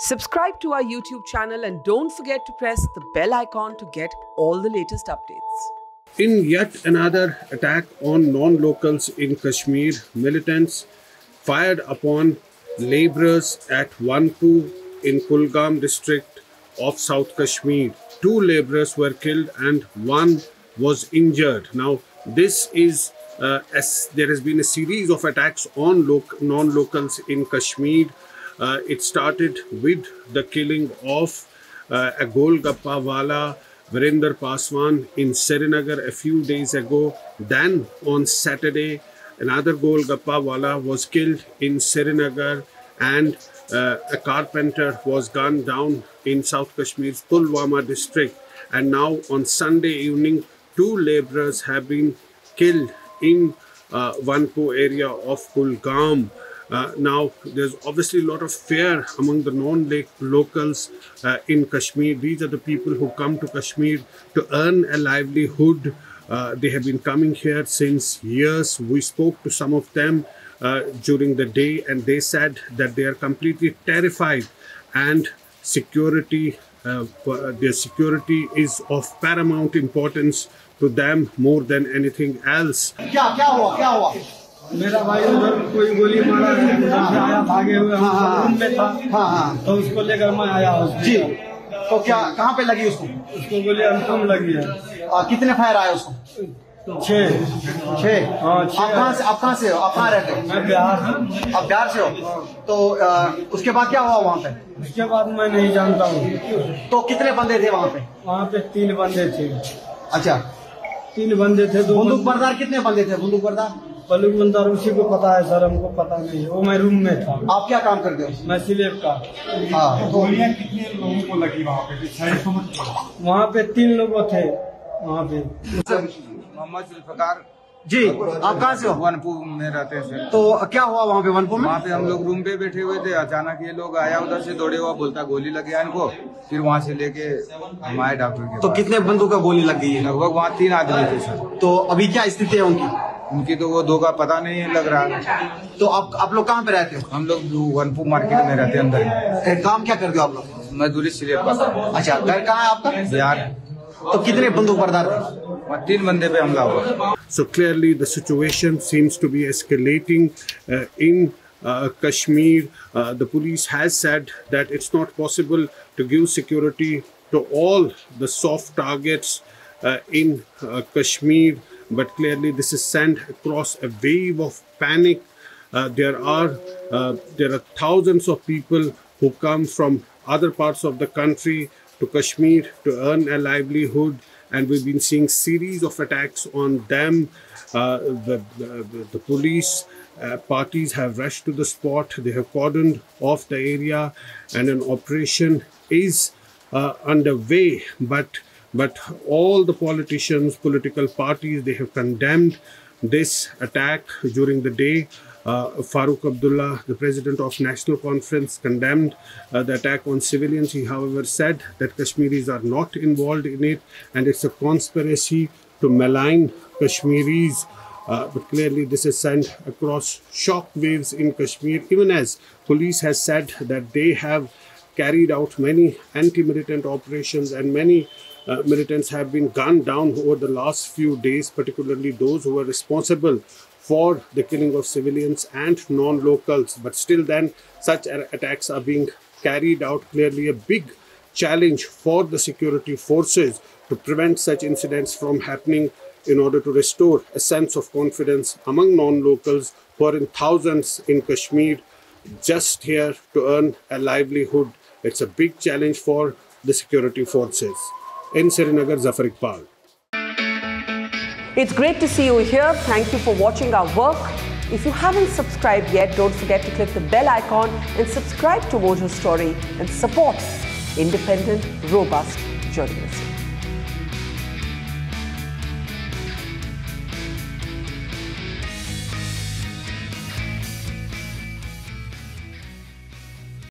Subscribe to our YouTube channel and don't forget to press the bell icon to get all the latest updates. In yet another attack on non-locals in Kashmir, militants fired upon labourers at Vanpur in Kulgam district of South Kashmir. 2 labourers were killed and 1 was injured. Now, this is as there has been a series of attacks on non-locals in Kashmir. It started with the killing of a Golgappa Wala, Virender Paswan, in Srinagar a few days ago. Then on Saturday, another Golgappa Wala was killed in Srinagar, and a carpenter was gunned down in South Kashmir's Pulwama district. And now on Sunday evening, 2 labourers have been killed in Vanpur area of Kulgam. Now, there's obviously a lot of fear among the non-locals in Kashmir. These are the people who come to Kashmir to earn a livelihood. They have been coming here since years. We spoke to some of them during the day, and they said that they are completely terrified, and their security is of paramount importance to them more than anything else. मेरा भाई उधर कोई गोली मारा है, उधर से आया भागे हुए, हम में था, तो उसको लेकर मैं आया जी। तो क्या कहाँ पे लगी उसको? उसको गोली अंकम लगी है। कितने फायर आए उसको? 6। हाँ, 6। आप कहाँ से हो? आप कहाँ रहते हो? मैं बिहार। आप बिहार से हो? तो उसके बाद क्या हुआ वहाँ पे? उसके बाद मैं नहीं जानता हूँ। तो कितने बंदे थे वहाँ पे? वहाँ पे 3 बंदे थे। अच्छा, 3 बंदे थे। 2 बंदूक बरदार कितने बंदे थे? बंदूक बरदार बलूक बंदार उसी को पता है सर, हमको पता नहीं है। वो मैं रूम में था। आप क्या काम करते हो? मैं सिलेब का। हाँ, तो कितने लोगों को लगी वहाँ पे? वहाँ पे 3 लोग थे वहाँ पे। मोहम्मद जुल्फकार जी, आप कहाँ से हो? वनपुर में रहते हैं। तो क्या हुआ वहाँ पे वनपुर में? वहाँ पे हम लोग रूम पे बैठे हुए थे, अचानक ये लोग आया, उधर से दौड़े हुआ, बोलता गोली लगी इनको। फिर वहाँ से लेके हम आए डॉक्टर के। तो कितने बंदों का गोली लग गई है? लगभग वहाँ 3 आदमी थे सर। तो अभी क्या स्थिति है उनकी? उनकी तो वो 2 का पता नहीं लग रहा। तो आप लोग कहाँ पे रहते हो? हम लोग वनपुर मार्केट में रहते हैं अंदर। काम क्या करते हो आप लोग? मजदूरी सिलेब का। अच्छा, घर कहाँ है आपका? बिहार। तो कितने बंदूक बरदार थे? 3 बंदे पे हमला हुआ। So clearly the situation seems to be escalating in Kashmir. The police has said that it's not possible to give security to all the soft targets in Kashmir, but clearly this is sent across a wave of panic. There are thousands of people who come from other parts of the country to Kashmir to earn a livelihood, and we've been seeing series of attacks on them. The police parties have rushed to the spot. They have cordoned off the area, and an operation is underway. But all the politicians, political parties, they have condemned this attack during the day. Farooq Abdullah, the president of National Conference, condemned the attack on civilians. He, however, said that Kashmiris are not involved in it, and it's a conspiracy to malign Kashmiris. But clearly this is sent across shock waves in Kashmir, even as police has said that they have carried out many anti-militant operations, and many militants have been gunned down over the last few days, particularly those who were responsible for the killing of civilians and non-locals. But still then, such attacks are being carried out. Clearly a big challenge for the security forces to prevent such incidents from happening, in order to restore a sense of confidence among non-locals who are in thousands in Kashmir, just here to earn a livelihood. It's a big challenge for the security forces. In Srinagar, Zafar Iqbal. It's great to see you here. Thank you for watching our work. If you haven't subscribed yet, don't forget to click the bell icon and subscribe to Mojo Story and support independent, robust journalism.